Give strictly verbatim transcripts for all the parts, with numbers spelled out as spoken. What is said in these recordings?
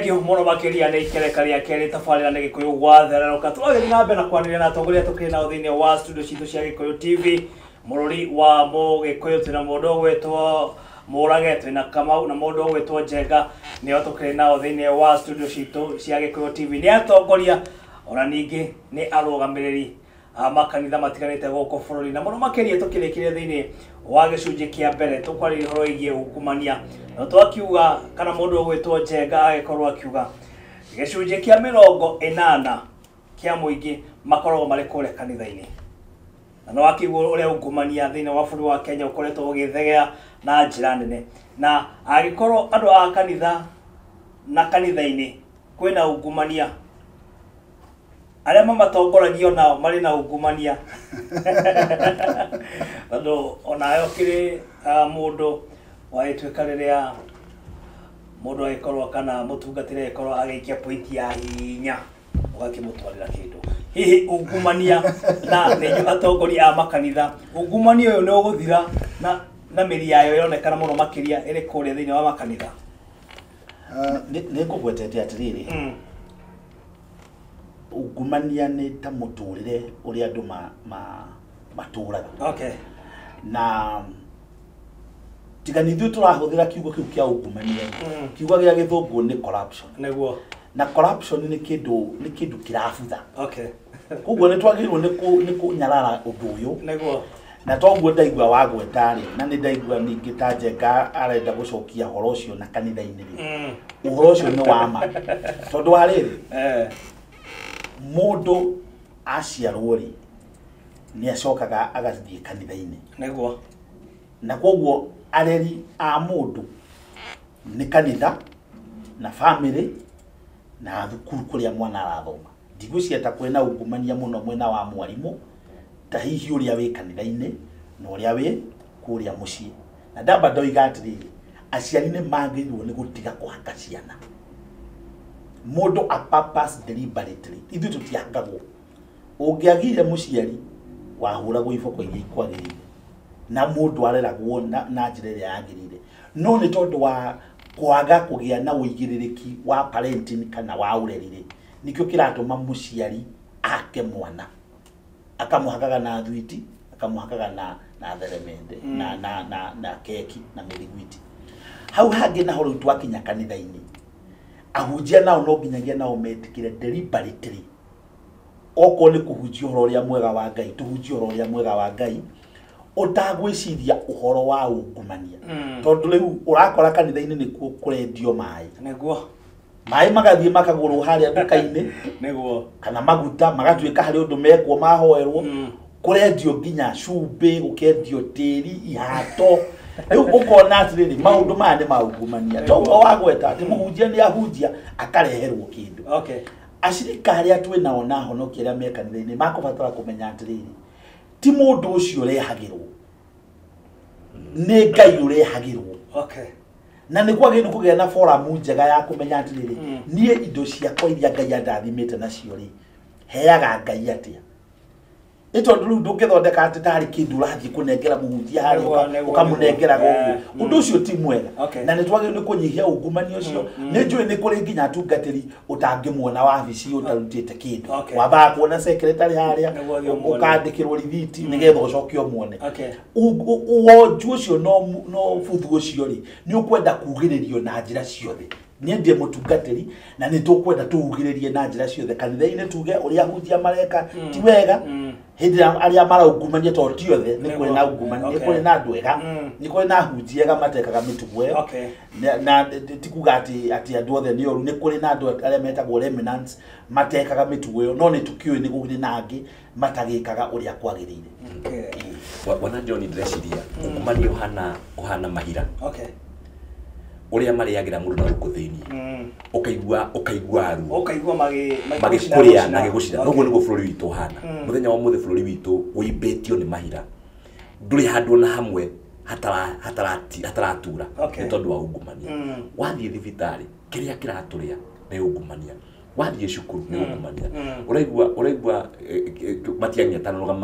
thengio muno makiria ni ikereka ria keri tabarira ni Gikuyu gwathereruka twagiri na mbere na kwaniria na atongoria tukiri na thiini wa studio citu cia Gikuyu T V mururi wa mo Gikuyu twina mundu gwetwo Murage twina Kamau na mundu gwetwo Njenga ni tukiri na thiini wa studio citu cia Gikuyu T V ni atongoria ona ningi ni arugamiriri makanitha matiganite goko bururi na muno makiria tukirikire thiini wa gicunji kia mbere tukwari horo igie ukumania no twakiuga kana mundu gwetwo Njenga agikorwo akiuga gicunji kia mirongo inana kia muingi makoragwo mari kure kanitha-ini na no akigwo uria ukumania thiini wa bururi wa Kenya ukoretwo ugithegea na njira nene na agikorwo andu a kanitha na kanitha-ini kwina ungumania aria mamatongoragio nao mari na ungumania bado onayo kiri mundu waitwika riria mundu agikorwo kana mutungatire agikorwo agikia point ya hinya ugakimutwarira kindu hihi ungumania na ninyo atongoria a makanitha ungumania uyu ni uguthira na na miri yayo yonekana muno makiria iri kuria thiini wa makanitha ni ngugwetete atiriri ungumania ni ta muturire uri andu ma maturaga okay na tiganithu turahuthira kiugo kiu kia ungumania kiugo gia githungu ni corruption neguo na corruption ni kindu ni kindu kirabutha okay koguo ni twagirwo ni ku ni kunyarara undu uyu neguo na toguo ndaigua wagwetari na ni ndaigua ningi ta Njenga arenda gucokia horo ucio na kanitha-ini ri uhoro ucio ni wama tondu hariri eh mundu aciarwo ri ni acokaga agathie kanitha-ini neguo na koguo areri a mundu ni kanitha na family na thukuru kuria mwana arathoma ndigwicieta kwena ungumania muno mwena wa mwarimu ta hihi uria wi kanitha-ini na uria wi kuria mucii na ndamba ndoiga atiriri aciari ni magirwo ni gutiga kuhaka ciana mundu a purpose deliberately ithu tutiangagwo ungiagire muciari wahuragwo iboko iria ikwagirire na mundu areragwo na na njira iria yagirire no ni tondu wa kwaga kugia na uigiririki wa parenting kana wa urerire nikio kiratuma muciari ake mwana akamuhakaga na thwiti akamuhakaga na na theremende mm. na na na na keki na mirigwiti hau hangi na horo twakinya kanitha-ini ahunjia nao no nginyagia nao metikire deliberately oko ni kuhunjia horo ria mwega wa Ngai tuhunjia horo ria mwega wa Ngai utagwiciria uhoro wa ungumania mm. tondu riu urakora kanitha-ini ni kurendio mai neguo mai magathie makagurwo haria nduka-ini neguo kana maguta magatuika hari undu mekwo mahoerwo mm. kurendio nginya cumbi gukendio tiri ihato riu ukona atiriri maundu maya ni maungumania toguo wagweta ati muhunjia ni ahunjia akareherwo kindu okay acirika aria twina ona honokia aria me kanitha-ini makubatara kumenya atiriri ti mundu ucio urehagirwo ni Ngai urehagirwo okay na ni kwagirwo kugia na forum njega ya kumenya atiriri nie indo ciakwa iria Ngai andathimite nacio ri heaga Ngai atia ito ndu ndungithondeka ati tari kindu rathi kunengera muhunjia hari ukamunengera gogo undu ucio ti mwega na ni twagirwo ni kunyihia ungumania ucio ni njui ni kuri nginya atungatiri utangimuona wabici utarutite kindu waba kuona secretary haria ukandikirwo rithiti nigetha ucokio muone uwonju ucio no no futhu ucio ri ni ukwenda kugiririo na njira ciothe ni ndie mutungatiri na ni tukwenda tugiririe na njira ciothe kanitha-ini tuge uria hunjia mareka ti wega hindi aria maraungumania to tiothe ni kuri na ungumania ni kuri na ndwega ni kuri na hunjiega matekaga mitugo yo na tikuga ati ati andu othe ni oru ni kuri na andu aria metagwo remnants matekaga mitugo yo no ni tukiwe ni gukiri nangi matagikaga uria kwagirire wana John Dresiria ungumania uhana uhana mahira okay uria mariagira mundu na gukuthini ukaigua ukaigua ru ukaigua magi magikuria na gigucira noguo niguo bururi witu hana muthenya wa muthe bururi witu uibetio ni mahira nduri handu na hamwe hatara hatarati hataratura ni tondu wa ungumania wathie thibitari kiria kiraturia ni ungumania wathie cukuru ni ungumania uraigua uraigua matiania tanurugama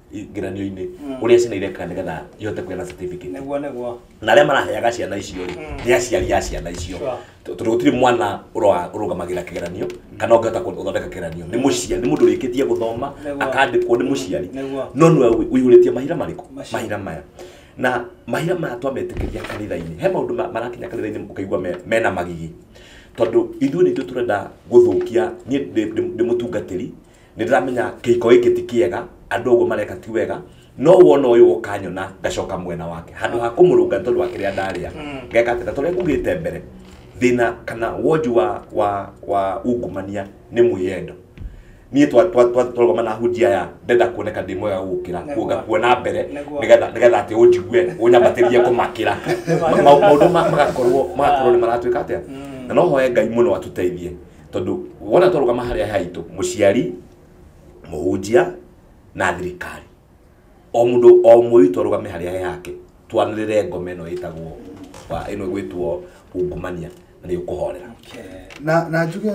ngeranio-inĩ ũrĩa ciana ireka nĩgetha ihote kuona certificate Nĩguo nĩguo. na arĩa maraheaga ciana icio nĩ aciari a ciana icio tondũ gũtirĩ mwana ũrũgamagĩra kĩgeranio kana ũngĩhota gũthondeka kĩgeranio nĩ mũciari nĩ mũndũ ũrĩkĩtie gũthoma akandĩkwo nĩ mũciari no nĩwe ũihũrĩtie mahira marĩkũ mahira maya na mahira maya twametĩkĩria kanitha-inĩ he maũndũ marakinya kanitha-inĩ ũkaigua mena magigi tondũ ithuĩ nĩ ithuĩ tũrenda gũthũkia niĩ ndĩ mũtungatĩri nĩ ndĩramenya kĩhiko gĩkĩ ti kĩega andũ ũguo mareka ti wega no wona ũyũ ũkanyona ngacoka mwena wake handũ ha kũmũrũnga tondũ wa kĩrĩa ndarĩa ngeka atĩ tũrĩa kugĩte mbere thĩna kana wonju wa wa wa ungumania nĩ mwĩyendo niĩ twarũgama na hunjia aya ndenda kuoneka ndĩ mwega gũkĩra kuoga kuona mbere nĩgetha nĩgetha atĩ ũnjigue ũnyambatĩrie kũmakĩra maũndũ magakorwo magakorwo nĩ maratuĩka atĩa na no hoye Ngai mũno atũteithie tondũ wona twarũgama harĩa haitũ mũciari mũhunjia na thirikari o mũndũ o mũndũ twarũgame harĩa hake twanĩrĩre ngoma ĩno ĩtagwo wa ĩno ĩgwĩtwo ungumania na nĩ ũkũhorera na na njuge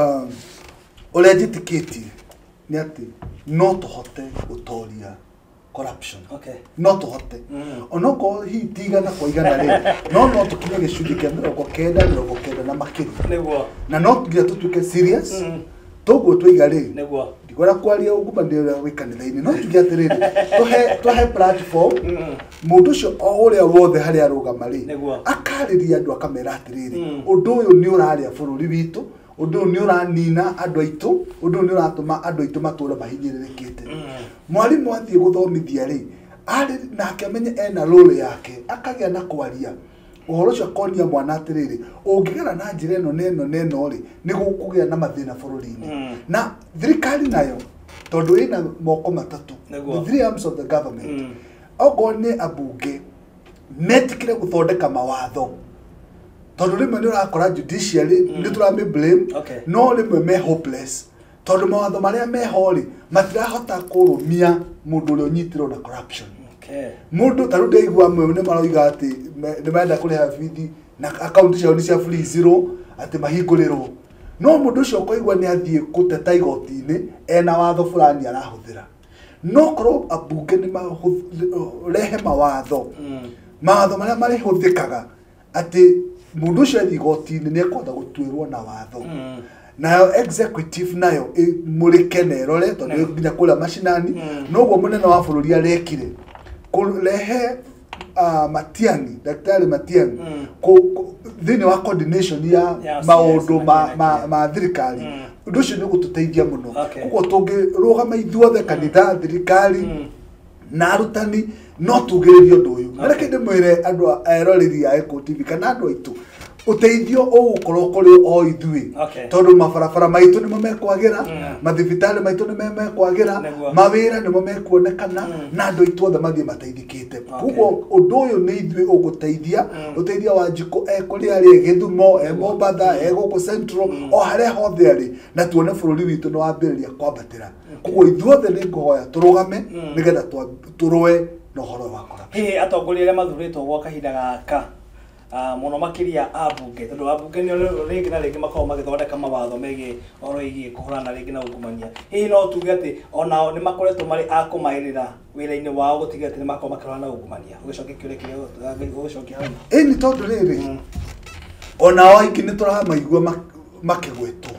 ũrĩa njĩtĩkĩtie nĩ atĩ no tũhote gũtoria corruption no tũhote onokorwo hihi tigana kwa igana rĩ no no tũkinye gĩcunjĩ kĩa mĩrongo kenda mĩrongo kenda na makĩria na no nginya tũtuĩke serious toguo tũiga rĩ ndikwenda kwaria ungumania ũrĩa wĩ kanitha-inĩ no tuge atĩrĩrĩ tũhe tũhe platform mũndũ ũcio o ũrĩa wothe harĩa arũgama rĩ akarĩria andũ akamera atĩrĩrĩ ũndũ ũyũ nĩ ũrarĩa bũrũri witũ ũndũ ũyũ nĩ ũranina andũ aitũ ũndũ ũyũ nĩ ũratũma andũ aitũ matũũre mahinyĩrĩrĩkĩte mwarimũ athiĩ gũthomithia rĩ arĩ nake amenye ena role yake akagĩa na kwaria ũhoro ũcio akonia mwana atĩrĩrĩ ũngĩgera na njĩra ĩno na ĩno na ĩno rĩ nĩ gũkũgĩa na mathĩna bũrũri-inĩ na thirikari nayo tondũ ĩna moko matatũ the three arms of the government okorwo nĩ ambunge metikire gũthondeka mawatho tondũ rĩmwe nĩ ũrakora judiciary nĩ tũrame blame no rĩmwe me hopeless tondũ mawatho marĩa meho rĩ matirahota kũrũmia mũndũ ũrĩa ũnyitirwo na corruption mũndũ tarũ ndaigua amwe nĩ maroiga atĩ nĩ marenda kũrĩha bithi na account ciao nĩ cia freeze-irwo atĩ mahingũrĩrwo no mũndũ ũcio ũkaigua nĩ athiĩ gũteta igoti-inĩ ena watho fulani arahũthĩra no korwo ambunge nĩ marehe mawatho mawatho marĩa marĩhũthĩkaga atĩ mũndũ ũcio athiĩ igoti-inĩ nĩ ekũhota gũtuĩrwo na watho nayo executive nayo mũrĩke na ĩrore tondũ nginya kũrĩa macinani noguo mũnene wa bũrũri arekire kũrehe Matiang'i Daktari Matiang'i thĩinĩ wa coordination ya maũndũ ma thirikari ũndũ ũcio nĩ gũtũteithia mũno koguo tũngĩrũgama ithuothe kanitha thirikari na arutani no tugĩrĩrie ũndũ ũyũ na reke ndĩmwĩre andũ eroreri a Eco T V kana andũ aitũ uteithio ũgũkorwo kũrĩ o ithuĩ tondũ mabarabara maitũ nĩmo mekwagĩra mathibitarĩ maitũ nĩmo mekwagĩra mawĩra nĩmo mekuonekana na andũ aitũ othe mathiĩ mateithĩkĩte koguo ũndũ ũyũ nĩ ithuĩ ũgũteithia ũteithia wa Wanjikũ ekũrĩa arĩ Gĩthumo e Mombatha e gũkũ Central o harĩa hothe arĩ na tuone bũrũri witũ nĩ wambĩrĩria kwambatĩra koguo ithuothe nĩ ngũhoya tũrũgame nĩgetha tũrũe na ũhoro wa corruption hihi atongoria arĩa mathurĩtwo gwa kahinda gaka mũno makĩria ambunge tondũ ambunge nĩ rĩngĩ na rĩngĩ makoragwo magĩthondeka mawatho megiĩ ũhoro wĩgiĩ kũhũrana rĩngĩ na ungumania hihi no tuge atĩ onao nĩ makoretwo marĩ a kũmaĩrĩra wĩra-inĩ wao gũtiga atĩ nĩ makorwo makĩhũrana na ungumania ũgĩcokia kĩũria kĩrĩa ũgĩcokia hau ĩni tondũ rĩrĩ onao aingĩ nĩ tũramaigua makĩgwetwo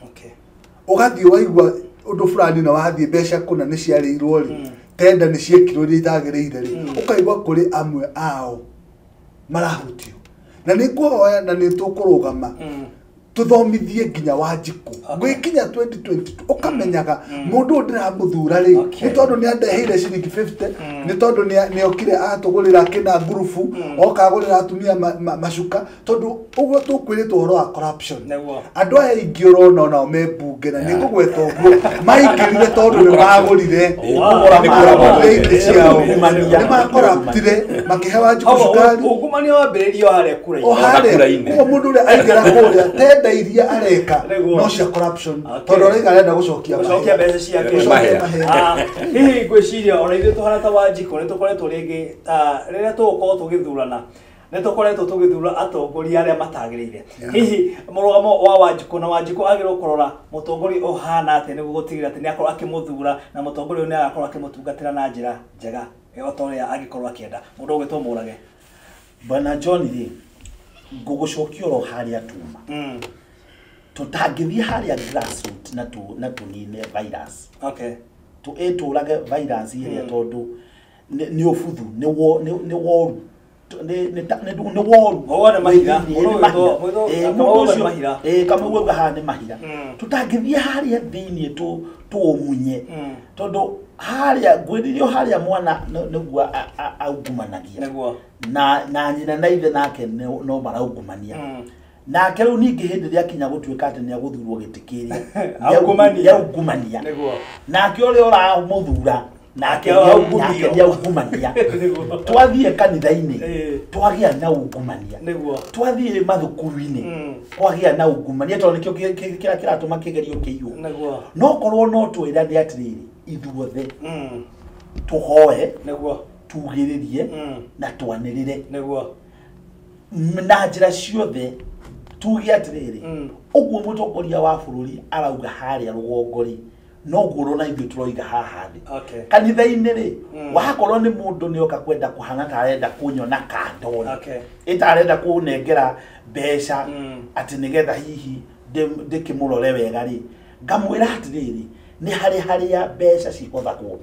ũgathiĩ waigua ũndũ fulani na wathiĩ mbeca kũna nĩ ciarĩirwo rĩ tenda nĩ ciekirwo iria itagĩrĩire rĩ ũkaigua kũrĩ amwe ao marahutio na nĩ ngũhoya na nĩ tũkũrũgama tuthomithie nginya Wanjikũ gwĩkinya twenty twenty-two ukamenyaga mundu ndiramũthura ri ni tondu ni andeheire ciringi fifty ni tondu ni okire atugurira kina gurufu okagurira atumia macuka tondu uguo tukwiritwo horo wa corruption andu aya ingi urona nao me bunge na ni ngugweta uguo maingirire tondu ni magurire kugura magurire ciao ni makoraptire makihe Wanjikũ cukari ungumania wambiririo haria kura-ini uguo mundu uria aingira kuria tenda iria areka no cia corruption tondu raiga arenda gucokia gucokia mbeca ciake hihi ngwiciria ona ithuĩ tuhana ta Wanjikũ nĩ tukoretwo rĩngĩ rĩrĩa tũgũkorwo tũgĩthurana nä tå koretwo tå gä thura atongoria arä a matagä rä ire hihi må rågamo wa Wanjikå na Wanjikå agä rwo kårora må tongoria å hana atä nä guo gå tigä rä atä nä akorwo akä må thura na må tongoria å nä agakorwo akä må tungatä ra na njä ra njega o ta å rä a angä korwo akä enda må ndå å gä two må rage bwana John rä ngå gå cokia oro harä a tuma tå tangä thiä harä a grassroot na tå nine virus tå ä tå rage virus ä rä a tondå nä å buthu nä woru nä woru kamå guo haha nä mahira tå tangä thiä harä a thä iniä tå å munye tondå harä a ngwä ririo harä a mwana nä guo aungumanagia na nyina na ithe nake no maraungumania nake rä u ningä hä ndä ä rä a kinya gå tuä ka atä nä agå thurwo gä tä kä ria aungumania nake å rä a å ramå thura nake nä aungumania twathiä kanitha-inä twagä na ungumania twathiä mathukuru-inä kwagä na ungumania tondå nä kä o kä rä a kä ratå ma kä gerio kä iyå no korwo no twä rane atä rä rä ithuothe tå hoe tugä rä rie na twanä rä re na njä ra ciothe tuge atä rä rä å guo må tongoria wa bå rå ri arauga harä a rå gongo rä no guo na ithuĩ tũroiga haha thĩ kanitha-inĩ rĩ wakorwo nĩ mũndũ nĩ oka kwenda kũhana ta arenda kũnyona kandoni ĩtarenda kũnengera mbeca atĩ nĩgetha hihi ndĩkĩmũrore wega rĩ ngamwĩra atĩrĩrĩ nĩ harĩ harĩa mbeca cihothagwo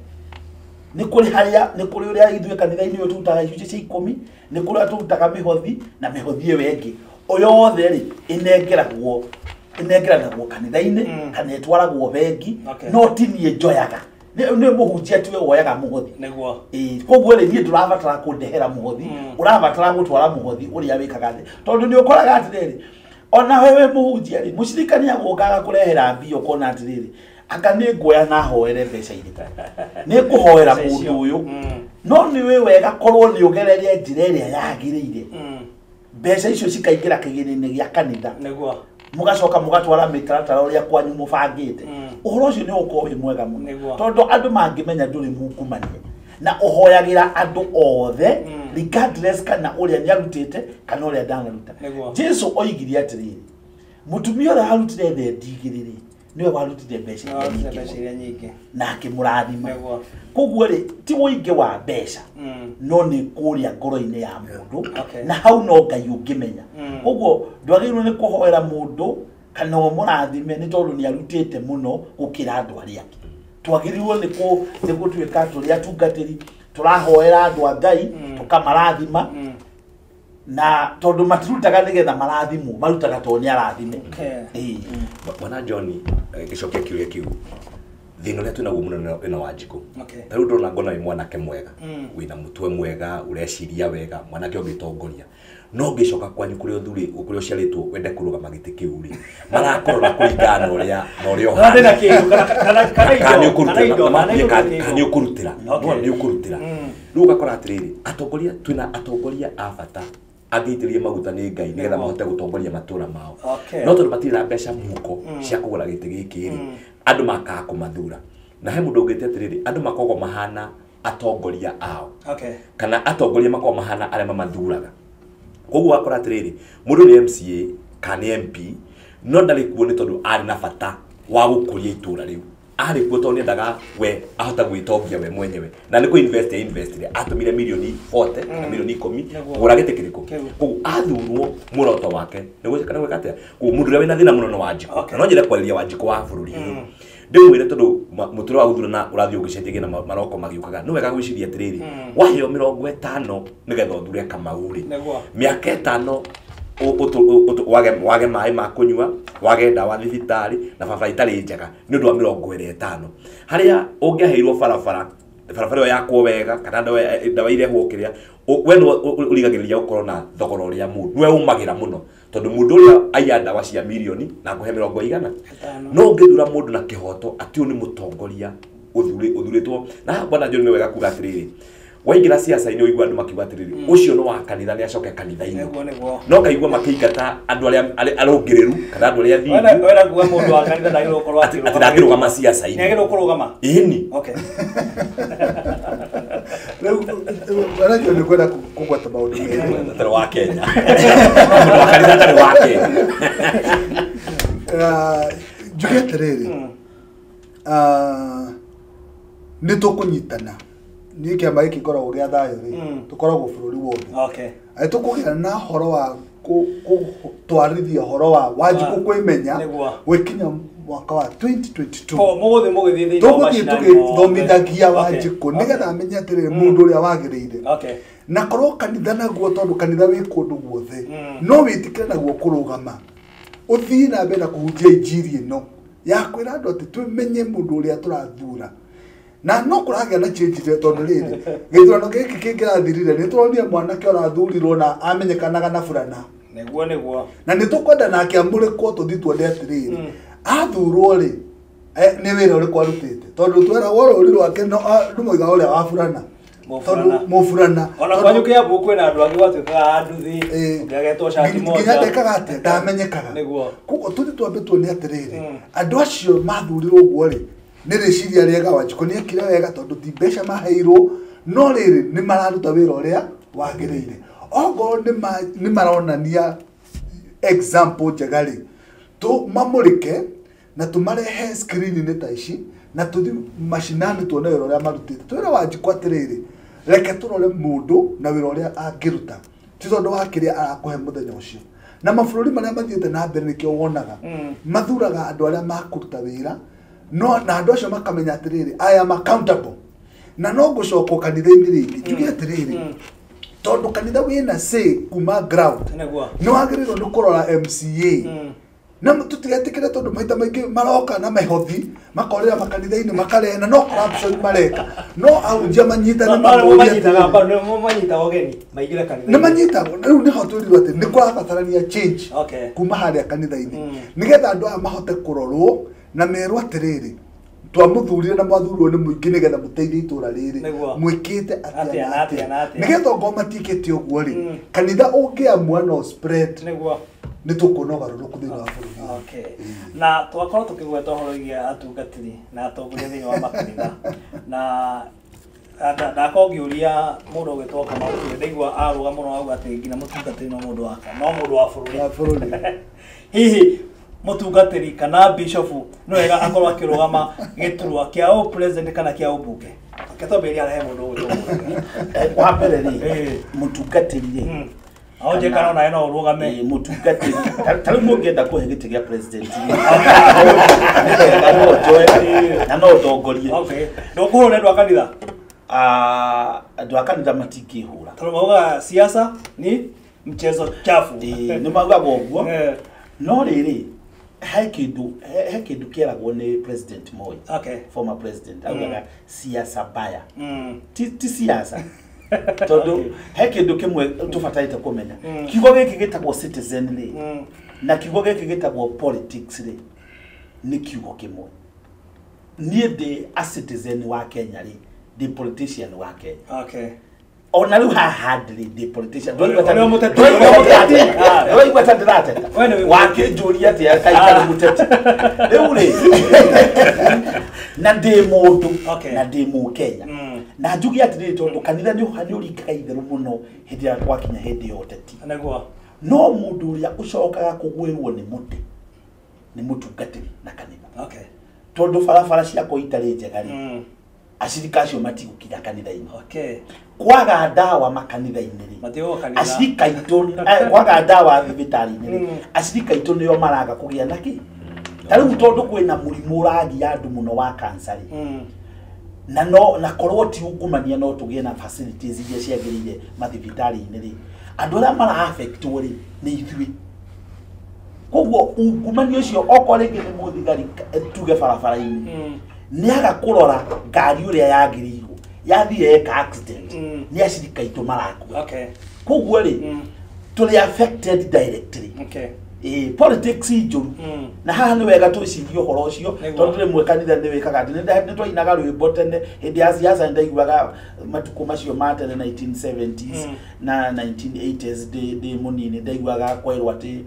nĩ kũrĩ harĩa nĩ kũrĩ ũrĩa ithuĩ kanitha-inĩ ũyũ tũrutaga icunjĩ cia ikũmi nĩ kũrĩa tũrutaga mĩhothi na mĩhothi ĩyo ĩngĩ o yothe rĩ ĩnengeragwo inengeranagwo kanitha-inĩ kana ĩtwaragwo bengi no ti niĩ njoyaga nĩ mũhunjia tiwe woyaga mũhothi ĩĩ koguo rĩ niĩ ndũrabatara kũndehera mũhothi ũrabatara gũtwara mũhothi ũrĩa wĩkaga thĩ tondũ nĩ ũkoraga atĩrĩrĩ ona wewe mũhunjia rĩ mũcirikania gũkaga kũrehera mbia ũkona atĩrĩrĩ aka nĩ nguoya na hoere mbeca irĩkũ nĩ ngũhoera mũndũ ũyũ no nĩ wĩ wega korwo nĩ ũgererie njĩra ĩrĩa yagĩrĩire mbeca icio cikaingĩra kĩgĩna-inĩ gĩa kanitha mugacoka mugatwara mitaratara uria kwanyu mubangite uhoro ucio ni ukorwo wi mwega muno tondu andu mangimenya nduri mungumania na uhoyagira andu othe regardless kana uria ni arutite kana uria ndanaruta Jesu oigirie atiriri mutumia ora arutire the ndigiriri niwe warutire mbeca nyingi na akimurathima koguo ri ti woinge wa mbeca no ni kuria ngoro-ini ya mundu na hau no Ngai ungimenya koguo ndwagirwo ni kuhoera mundu kana murathime ni tondu ni arutite muno gukira andu aria twagirirwo ni ku ni gutuika turi atungatiri turahoera andu a Ngai tukamarathima na tondu matirutaga nigetha marathimwo marutaga tondu ni arathime eh bwana John gicokia kiuria kiu thina uria twina guo muno ina Wanjikũ tariu ndona ngona wi mwanake mwega wina mutwe mwega ureciria wega mwanake ungitongoria no ngicoka kwanyu kuri uthuri kuri uciaritwo wende kurugama giti kiu ri marakorora kuringana uria na uria uhana na kindu kana kana indo kana indo kana ukurutira no ni ukurutira riu ugakora atiriri atongoria twina atongoria a bata agĩitĩrie maguta nĩ Ngai nĩgetha mahote gũtongoria matũra mao no tondũ matirĩ na mbeca muko cia kũgũra gĩtĩ gĩkĩ rĩ andũ makaga kũmathura na he mũndũ ũngĩte atĩrĩrĩ andũ makoragwo mahana atongoria ao kana atongoria makoragwo mahana arĩa mamathuraga koguo wakora atĩrĩrĩ mũndũ nĩ M C A kana nĩ M P no ndarĩ kuo nĩ tondũ arĩ na bata wa gũkũria itũra rĩu ari kuo tondũ nĩendaga we ahota gwĩtongia we mwenyewe na nĩ kũ invest ya invest atumire milioni forty kana milioni ikũmi kũgũra gĩtĩ kĩrĩkũ koguo athurwo muoroto wake nĩ gwĩka kana gwĩka atĩa koguo mũndũ ũrĩa wĩna thĩna mũno nĩ Wanjikũ no njĩre kwarĩria Wanjikũ wa bũrũri ũyũ ndĩmwĩre tondũ mũtũrĩ wa gũthurana ũrathiĩ ũgĩcenjagia na maroko magiũkaga nĩ wega gwĩciria atĩrĩrĩ waheo mĩrongo ĩtano nĩgetha ũthure Kamau rĩ mĩaka ĩtano wage wage maĩ ma kũnyua wage ndawa thibitarĩ na baba itarĩ njega nĩ ũndũ wa mĩrongo ĩrĩ ĩtano harĩa ũngĩaheirwo barabara barabara ĩyo yakwo wega kana ndawa irehwo kĩrĩa we no ũrigagĩrĩria gũkorwo na thogora ũrĩa mũndũ we umagĩra mũno tondũ mũndũ ũrĩa aiya ndawa cia mirioni na kũhe mĩrongo igana no ũngĩthura mũndũ na kĩhoto atĩ ũyũ nĩ mũtongoria ũthurĩtwo na bwana John nĩ wega kuga atĩrĩrĩ waingĩra siasa-inĩ ũigua andũ makiuga atĩrĩrĩ ũcio no wa kanitha nĩ acoke kanitha-inĩ no kaigua makĩingata andũ arĩa arũngĩrĩru kana andũ arĩa athingu wena kuga mũndũ wa kanitha ndagĩrĩirwo gũkorwo atĩ ndangĩrũgama siasa-inĩ nĩagĩrĩirwo kũrũgama ĩni okay Wana ndio kwenda kugwata maundu meri. Tero wa Kenya. Mundu wa kanitha tero wa Kenya. Ah, juge terere. Ah, ni tukunyitana. Ni kiama giki koragwo gia thayo ri. Tukoragwo bururi wothe. Okay. Ai tukugira na horo wa ku twarithia horo wa wajibu kwimenya gwikinya mwaka wa twenty twenty-two. Ko muguthi muguthi thini wa macindano. Tuguthithumithagia wajibu nigetha amenye atiriri mundu uria wagirire. Okay. Na korwo kanitha naguo tondu kanitha wi kundu guothe no witikire naguo kurugama uthii na mbere kuhunjia injiri ino ya kwira andu ati twimenye mundu uria turathura na no kuragia na change tondu riri githurano giki kingirathirire ni turonia mwanake urathurirwo na amenyekanaga na burana neguo neguo na ni tukwenda nake amurikwo tuthi tuone atiriri athurwo ri ni wira uri kwarutite tondu twera woro uri rwake no ndumoiga uria wa burana tondu mufurana ona kwanyu kia buku na andu angi watuikaga anduthi ngagetwo shati moja nginya ndekaga ati ndamenyekaga neguo kuko tuthi twambe tuone atiriri andu acio mathurirwo guo ri ni riciria riega Wanjiku ni ekire wega tondu ti mbeca maheirwo no riri ni mararuta wira uria wagirire ogo ni maronania example njega ri tu mamurike na tumarehe screen ni ta ici na tuthi mashinani tuone wira uria marutite twira Wanjiku atiriri reke turore mundu na wira uria angiruta ti tondu wa kiria arakuhe muthenya ucio na mabũrũri maria mathiĩte na mbere nikio wonaga mathuraga andu aria makuruta wira no na andu acio makamenya atiriri I am accountable na no gucokwo kanitha-ini ringi njuge atiriri tondu kanitha wina say kuma ground no wagĩrĩirwo nĩ kurora M C A na tutigetikire tondu maita maingi maroka na mehothi makorera makanitha-ini makarena no corruption mareka no aunjia manyitana manyitaga mbaru no manyitaga ogeni maigire kanitha na manyitaga riu ni hoturirwo ati ni kurabatarania change kuma haria kanitha-ini nigetha andu aya mahote kurorwo na merwo atiriri twamuthurire na mwathurwo ni muingi nigetha muteithie itura riri mwikite atia atia nigetha ngo matikite uguo ri kanitha ungiamua no spread niguo ni tukunoga ruruku thini wa bururi. Okay. Na twakorwo tukigweta horo igia atungatiri na atongoria thini wa makanitha na na kongiuria mundu gwitwo kama ndigwa aruga muno auga ati ngina mutungatiri no mundu waka no mundu wa bururi wa bururi hihi mutungatiri kana bishop no wega akorwo akirugama giturwa kia o president kana kia ubunge ketomberia arahe mundu gwitwo wa mbere ri mutungatiri auje kana na eno urugame mutungatiri tari mungenda kuhe giti gia president na no ndongorie okay ndokuru ne ndwakanitha ah ndwakanitha matikihura turumaga siasa ni mchezo chafu ni maga boguo no riri he kindu he kindu kieragwo ni president Moi okay former president augaga siasa baya ti ti siasa tondu he kindu kimwe tubataite kumenya kiugo giki gitagwo citizen ri na kiugo giki gitagwo politics ri ni kiugo kimwe nie de a citizen wa Kenya ri the politician wa Kenya okay ona riu ha hardly the politician Ole don't mutete wewe igweta ndirate wakinjuria ati akaikara mutete riu ri na ndi mundu na ndi mu Kenya na njugi ati tondu kanitha ni uhani urikaga itheru muno hindi ya kwakinya hindi yote ti anagwa no mundu uria ucokaga kugwirwo ni muti ni mutungatiri na kanitha okay tondu farafara cia koitari njega ri ashirika acio matigukinya kanitha-ini okay kwaga ndawa makanitha-ini ri matio kanitha ashirika itu kwaga ndawa thibitari-ini ri ashirika itu nio maraga kugia naki tariu tondu kwina murimu uragia andu muno wa cancer ri na no na korwo ti ungumania no tugie na facilities iria ciagirire mathibitari-ini ri andu aria mara affectwo ri ni ithui koguo ungumania ucio okorege ni muthigari tuge barabara-ini ni aga kurora ngari uria yagirirwo yathire eka accident ni ashirika itu maraku okay koguo ri tuli affected directly okay eh politics ijuru na haha ni wega twicirio horo ucio tondu rimwe kanitha ni wikaga ni twainaga rwimbo tene hindi ya siasa ndaiguaga matuko macio ma tene nineteen seventies na nineteen eighties de de munini ndaiguaga kwairwo ati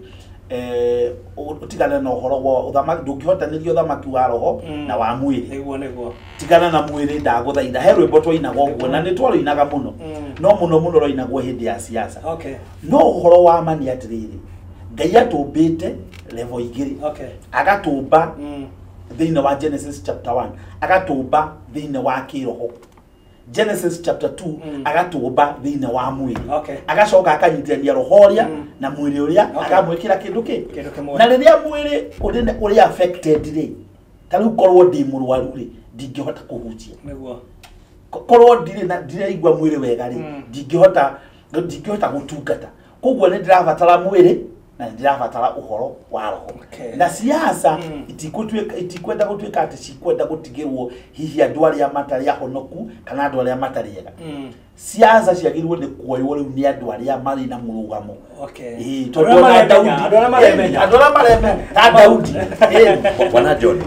eh utigana na uhoro wa uthamaki ndungihotanirio uthamaki wa roho na wa mwiri niguo niguo tigana na mwiri ndaguthaitha he rwimbo twainaga uguo na ni twarainaga muno no muno muno roinagwo hindi ya siasa okay no uhoro wa mani atiriri Ngai atumbite level igiri okay agatumba thiine wa Genesis chapter one agatumba thiine wa kiroho Genesis chapter two agatumba thiine wa mwiri okay agacoka akanyitithania rohoria na mwiri uria akamwikira kindu ki na riria mwiri uri uri affected ri tariu korwo ndi murwaru ri ndingihota kuhunjia niguo korwo ndire na ndire igwa mwiri wega ri ndingihota ndingihota gutungata koguo ni ndirabatara mwiri na ndirabatara uhoro wa roho na siasa itikutweka itikwenda gutweka ati cikwenda gutigirwo hihi andu aria matari ahonoku kana andu aria matariega siasa ciagirwo ni kuoywo riu ni andu aria mari na murugamo okay eh tondu na Daudi andu aria maremenya andu aria maremenya ta Daudi eh bwana John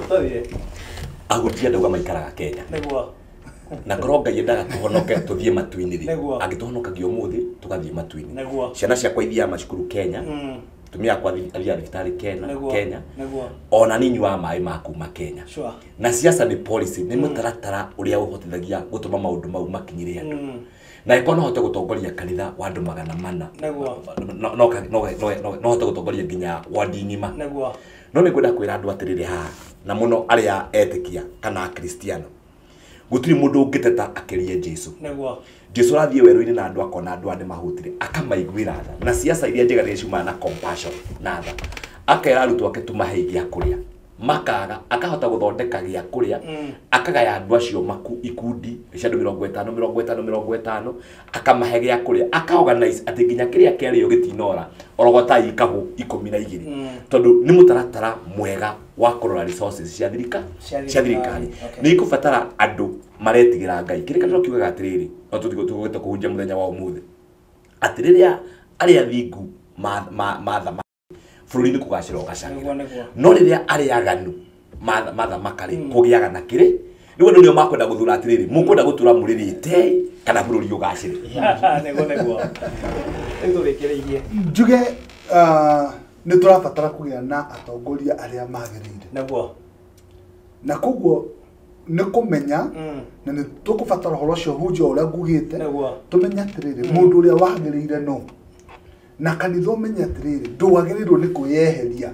agutia ndauga maikaraga Kenya niguo na koronga yendaga tuhonoke tuthie matuini ri agituhonokagia umuthi tugathie matuini ciana ciakwa ithia macukuru Kenya tumia kwa athia thibitari Kenya Kenya ona ninyi wa mai makuma Kenya na siasa ni policy ni mutaratara uria uhotithagia gutuma maundu mau makinyire andu na ikono hote gutongoria kanitha wa andu magana mana no no no no hote gutongoria nginya wadi ngima no ni gwenda kwira andu atirire ha na muno aria etikia kana Kristiano gutiri mundu ungiteta akirie Jesu niguo Jesu rathie weru-ini na andu akona andu ande mahutire akamaiguira tha na siasa iria njega ni ciuma na compassion na tha akera arutu ake tumahe gia kuria makaga akahota guthondeka gia kuria akagaya andu acio maku ikundi cia andu mirongo itano mirongo itano mirongo itano akamahe gia kuria akaorganize ati nginya kiria kiario gitinora orogota ikahu ikumi na igiri tondu ni mutaratara mwega wa kurora resources cia thirika cia thirikari ni ikubatara andu maretigira Ngai kirika ndo kiugaga atiriri no tutugute kuhunjia muthenya wa umuthi atiriria aria thingu ma matha bururi-ini kugacira ugacagira no riria aria aganu matha makari kugiaga na kiri niwe ndio makwenda guthura atiriri mukwenda gutura muririte kana bururi ugacire nego nego iturekereirie njuge uh, ni turabatara kugia na atongoria aria magirire nego na koguo ni kumenya na ni tukubatara horo cio hunjo uria ngugite tumenya atiriri mundu uria wagirire no na kanitha umenya atiriri ndwagĩrĩirwo nĩ kwĩyeheria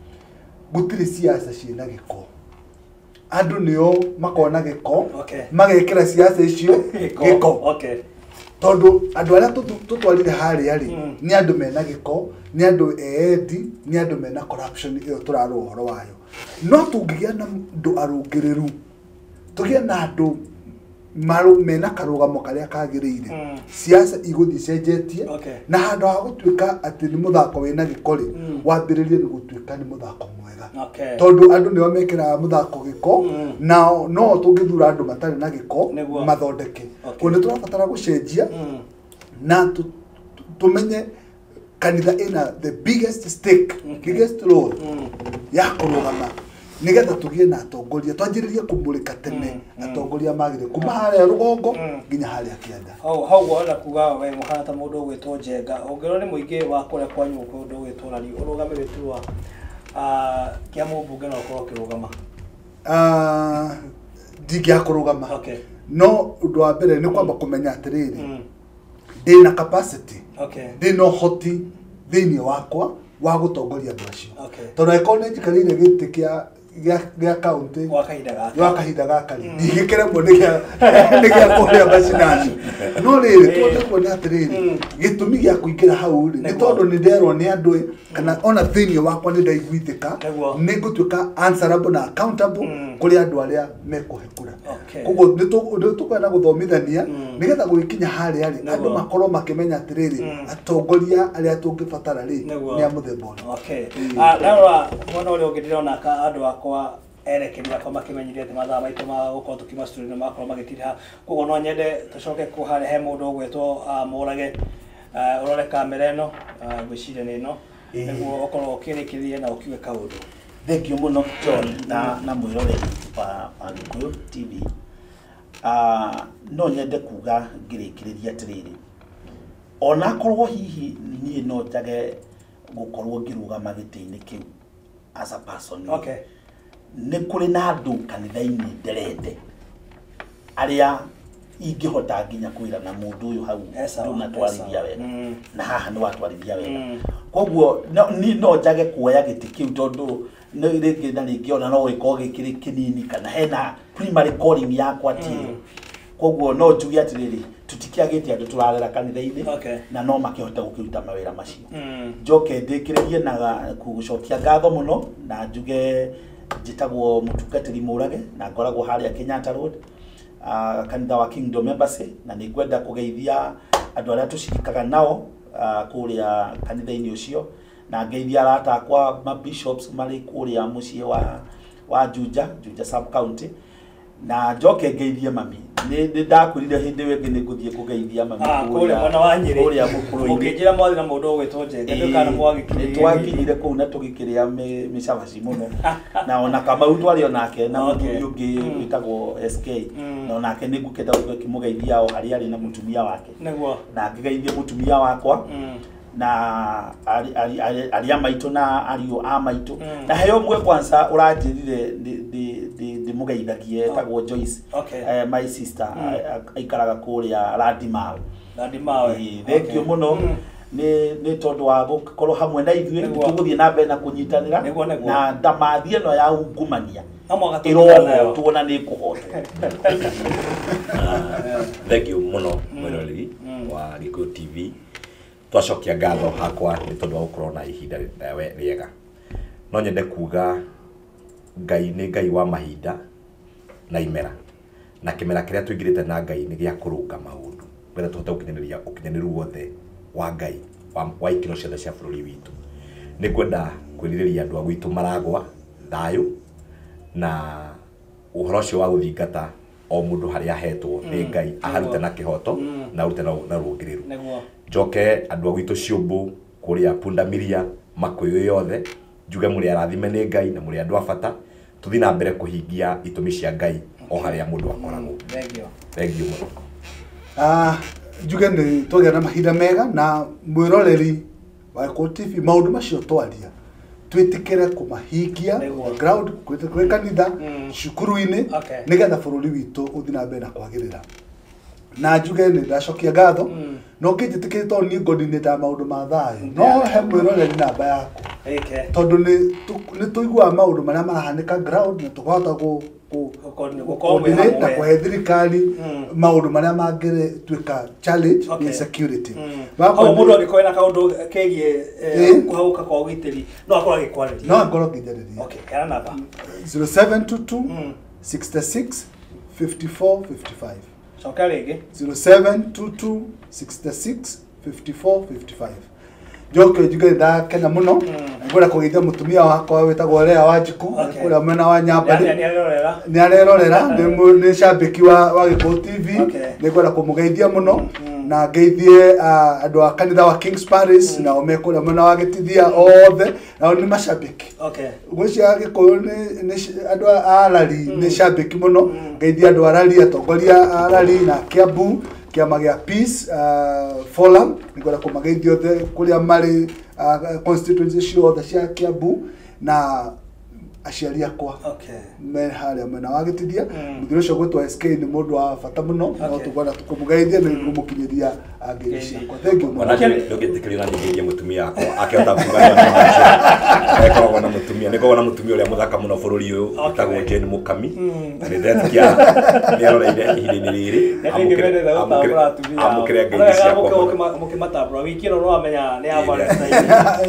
gutiri siasa ciĩna gĩko andu nio makona gĩko magekĩra siasa icio gĩko tondu andu aria tutwarire harĩa ri ni andu mena gĩko ni andu eedi ni andu mena corruption iyo turaro horo wayo no tungĩgĩa na ndu arũngĩrĩru tugie na andu maru mena karugamo karia kagirire siasa iguthi cenjetie na handu ha gutwika ati ni muthako wina gikori wambiririe ni gutwika ni muthako mwega tondu andu nio mekira muthako giko na no tungithura andu matari na giko mathondeke kundi turabatara gucenjia na tumenye kanitha ina the biggest stake biggest role ya kurugama nigetha tugie na atongoria twanjiririe kumurika tene atongoria magire kuma haria rugongo nginya haria kianda hau hau wala kuga we muhana ta mundu gwitwo Njenga ongero ni muingi wa kure kwanyu kundu gwitwo rari urugame witua ah kia mubunge no korwo kirugama ah ndigia kurugama okay no undu wa mbere ni kwamba kumenya atiriri ndina capacity okay ndina hoti thini wakwa wa gutongoria andu acio okay tondu ekone njikarire giti kia gya county wakahinda gaka wakahinda gaka ndigikire mo nigia nigia kuria bacinani no riri twende kuona atiriri gitumi gya kuingira hau ri ni tondu ni nderwo ni andu kana ona thini wakwa ni ndaiguithika ni ngutwika answerable na accountable kuri andu aria mekuhekura koguo ni tukwenda guthomithania nigetha gwikinya haria ri andu makorwo makimenya atiriri atongoria aria tungibatara ri ni amuthemba okay ah lawa mwana ule ungidirona ka andu akwa erekeria kwa makimenyirie ati mathaa maitu ma gukorwo tukima studio makorwo magitira koguo no nyende tucoke kuharehe mundu ugwitwo Murage urore kamera ino ngwiciria ni ino niguo ukorwo ukirikirie na ukiwe kaundu thank you muno John na na mwirore wa Gikuyu T V ah no nyende kuga ngirikiriria atiriri ona korwo hihi ni no njage gukorwo ngirugama giti-ini kiu as a person. Okay. Nĩ kũrĩ na andũ kanitha-inĩ nderende arĩa ingĩhota nginya kwĩra na mũndũ ũyũ hau ndũnatwarithia wega na haha nĩ watwarithia wega. Koguo no njage kuoya gĩtĩ kĩu tondũ rĩngĩ na rĩngĩ ona no gĩkorwo gĩkĩrĩ kĩnini kana hena primary calling yakwa tiyo. Koguo no njuge atĩrĩrĩ tũtikĩagĩte andũ tũrarera kanitha-inĩ na no makĩhota gũkĩruta mawĩra macio. Njoke ndĩkĩrĩrie na gũcokia ngatho mũno na njuge njĩtagwo mũtungatĩri Mũrage na ngoragwo harĩa Kenyatta Road uh, kanitha wa Kingdom Embassy na nĩ ngwenda kũgeithia andũ arĩa tũcirikaga nao uh, kũrĩa kanitha-inĩ ũcio na ngeithia arata akwa ma bishops marĩ kũrĩa mũciĩ wa wa Juja Juja sub county na njoke ngeithie mami nĩ ndakwĩrire hĩndĩ ĩyo ĩngĩ nĩ ngũthiĩ kũgeithia mami kũrĩa mwana wa Nyĩrĩ kũrĩa mũkũrũ-inĩ ũkĩnjĩra mwathi na mũndũ ũgwĩtwo Njenga ndũkana mwagikinyire twakinyire kũu na tũgĩkĩrĩa mĩcabaci mũno na ona Kamau twarĩ onake na mũthuri ũngĩ wĩtagwo S K na onake nĩ ngũkenda gũkĩmũgeithia o harĩa arĩ na mũtumia wake nĩguo na ngĩgeithia mũtumia wakwa na arĩa maitũ na ariũ a maitũ na heo mwe kwanza ũranjĩrire ndĩmũgeithagie etagwo Joyce my sister aikaraga kũrĩa Randimawe Randimawe thank you mũno nĩ tondũ wa gũkorwo hamwe na ithuĩ tũgũthiĩ na mbere na kũnyitanĩra na ndamathi ĩno ya ungumania ĩroho tuona nĩ kũhota. Thank you mũno mwĩroreri wa Gĩkũyũ T V twacokia ngatho hakwa nĩ tondũ wa gũkorwo na ihinda rĩega. No nyende kuga Ngai nĩ Ngai wa mahinda na imera na kĩmera kĩrĩa tũingĩrĩte na Ngai nĩ gĩa kũrũnga maũndũ wetha tũhote gũkinyanĩria ũkinyanĩru wothe wa Ngai wa ikĩro ciothe cia bũrũri witũ. Nĩ ngwenda kwĩrirĩria andũ a gwitũ maragwa thayũ na ũhoro ũcio wa gũthingata o mũndũ harĩa ahetwo nĩ Ngai aharute na kĩhoto na arute na rũngĩrĩru. Njoke andũ a gwitũ ciũmbũ kũrĩa Pundamilia Makũyũ yothe njuge mũrĩ arathime nĩ Ngai na mũrĩ andũ a bata tũthiĩ na mbere kũhingia itũmi cia Ngai o harĩa mũndũ akoragwo. Thank you. Thank you mũno. Ah njuge nĩ tũgĩa na mahinda mega na mwĩroreri wa Gĩkũyũ T V maũndũ macio twaria twĩtĩkĩre kũmahingia ground kwĩ kanitha cukuru-inĩ nĩgetha bũrũri witũ ũthiĩ na mbere na kwagĩrĩra. Na njuge nĩ ndacokia ngatho no ngĩnjĩtĩkĩrĩte tondũ niĩ ngoni-inĩ maũndũ ma thayũ no he mwĩroreri namba yaku tondũ nĩ tũiguaga maũndũ marĩa marahanĩka ground na tũkahota gũkoordinate na kũhe thirikari maũndũ marĩa mangĩtuĩka challenge nĩ security. Hau mũndũ angĩkorwo na kaũndũ kegiĩ kũhauka kwa ũgitĩri no akorwo agĩkwarĩria. No akorwo ngĩnjarĩria. Okay, kana namba zero seven two two six six five four five five. Coka rĩngĩ zero seven two two six six five four five five. Njoke njuge ndakena mũno ngwenda kũgeithia mũtumia wakwa wĩtagwo Lea Wanjiku kũrĩa mwena wa Nyambari nĩ arerorera nĩ cambĩki wa Gĩkũyũ T V nĩ ngwenda kũmũgeithia mũno na ngeithie andũ a kanitha wa King's Parish nao me kũrĩa mwena wa Gĩtithia othe nao nĩ macambĩki. Gwĩcia Gĩkũyũ nĩ andũ a Rari nĩ cambĩki mũno ngeithia andũ a Rari atongoria a Rari na Kiambu kĩama gĩa Peace uh, Forum nĩngwenda kũmageithia othe kũrĩa marĩ uh, constituency ciothe cia Kiambu na aciari akwa me harĩa mwena wa Gĩtithia. Mũthuri ũcio gwĩtwo S K nĩ mũndũ wa bata mũno no tũkwenda kũmũgeithia na kũmũkinyĩria ngeithi ciakwa. Thank you mũno. Ndũngĩtĩkĩria na ningĩrie mũtumia wakwa akĩhota kuga na akoragwo na mũtumia nĩ koragwo na mũtumia ũrĩa mũthaka mũno bũrũri ũyũ wĩtagwo Jane Mũkami na nĩ ndetĩkia nĩ aroreire ihinda-inĩ rĩrĩ amũkĩre ngeithi ciakwa mũkĩmatambũra wiki ĩno no amenya nĩ ya Valentine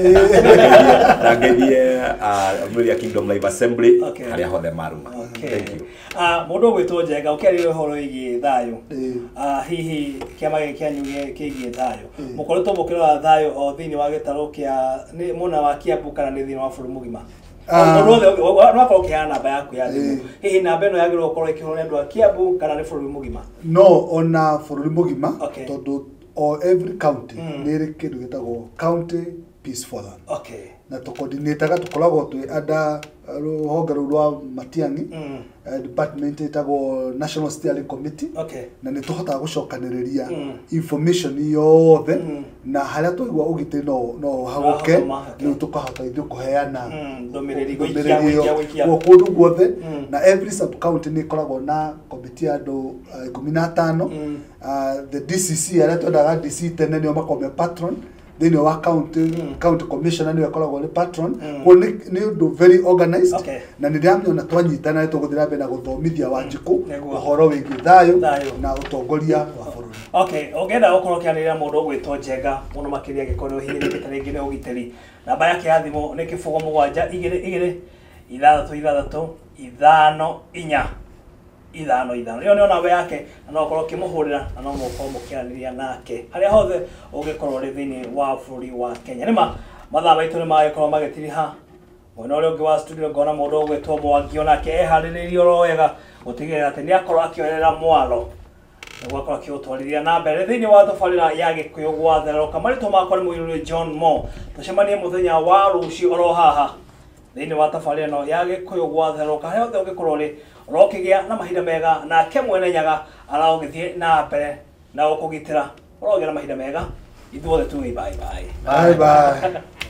na ngeithie mwĩrĩ ya Kingdom Life Assembly harĩa hothe maruma. Thank you. Ah mũndũ gwĩtwo Njenga ũkĩarĩria ũhoro wĩgiĩ thayũ hihi kĩama gĩkĩ kĩanyu kĩgiĩ thayũ mũkoretwo mũkĩrora thayũ o thĩinĩ wa gĩtarũ kĩa mwena wa Kiambu kana nĩ thĩinĩ wa bũrũri mũgima? Mũndũ wothe no akorwo ũkĩheana namba yaku ya thimũ hihi namba ĩno yagĩrĩirwo gũkorwo ĩkĩhũrwo nĩ andũ a Kiambu kana nĩ bũrũri mũgima? No ona bũrũri mũgima tondũ o every county nĩ ĩrĩ kĩndũ gĩtagwo county Peace Forum. Okay. Na to coordinate ga tukoragwo twi ada ruhonge rwa Matiang'i mm. uh, department itago National Steering Committee. Okay. Na ni tuhotaga gucokaniriria mm. information yothe mm. na haria twaigua ugitiri no no hagoke ni tukahota ithu kuheana ndomereri goikia goikia goikia kwa kundu guothe na every sub county ni koragwo na committee andu kumi na atano mm. uh, the D C C aria twendaga D C tene ni makome patron then wa county mm. county commissioner ni akoragwo ni patron mm. ko ni ni very organized okay. na ni ndiamyo na twanyitana tuguthira mbere na guthomithia Wanjiku uhoro wigi thayo na utongoria wa bururi. Okay, ogenda ukorwo kianira mundu ugwitwo Njenga muno makiria gikorwo hinyirite ringi ni ugiteri namba yake ya thimu ni kifugo mugwanja igiri igiri ithathatu ithathatu ithano inya ithano ithano iyo ni namba yake na no korwo kimuhurira na no mukorwo mukianiriria nake haria hothe ugikorwo ri thini wa bururi wa Kenya nima mathaa maitu ni magikorwo magitiriha mwena uria ungi wa studio ngona mundu ugwitwo Mwangi onake ehaririirio ro wega gutigirira ati ni akorwo akioerera mwalo niguo akiutwarithia na mbere thini wa tabarira ya gikuyu gwatheroka marito makwa ni muiruri John Mo tucemanie muthenya wa rucio oro haha thini wa tabarira no ya gikuyu gwatheroka haria othe ugikorwo ri urokigia na mahinda mega na ke mwene nyaga araugithie na mbere na ukugitira urogira mahinda mega ithuothe tu bye bye bye bye